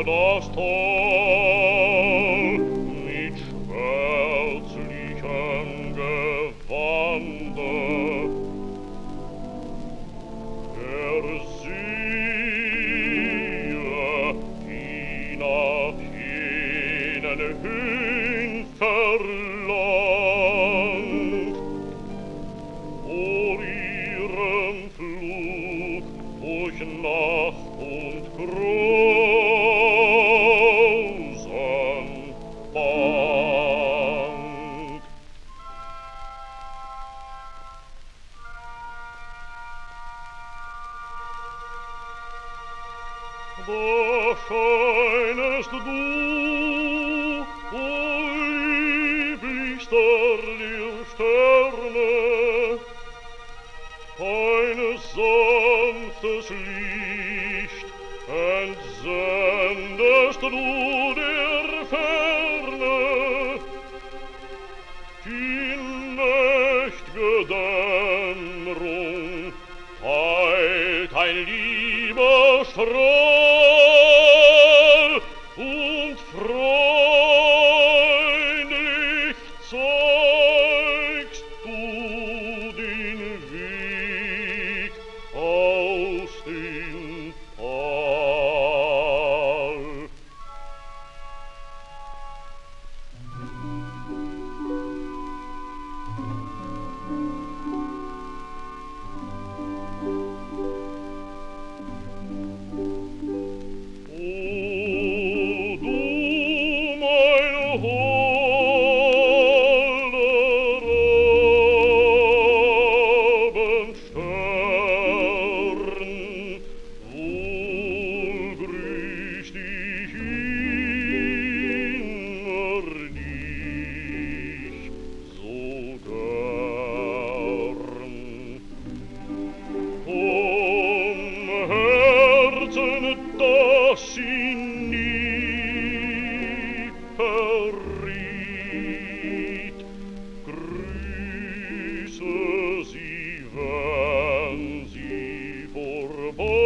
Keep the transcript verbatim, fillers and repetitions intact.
das Tor mit schwärzlichem Gewande. Er siehe ihn auf jenen Höhen verlangt, vor ihrem Flug durch Nacht und Grausam bangt. Da scheinest du, o lieblichster der Sterne, eines sanftes Licht entsendest du der Ferne. Die nächt'ge Dämmerung teilt ein lieber Strahl und freundlich zeigst du den Weg aus dem Tal. O du mein holder Abendstern, wohl grüßt ich innerlich so gern. Vom Herzen, das ihn nie verriet, grüße sie, wenn sie vorbei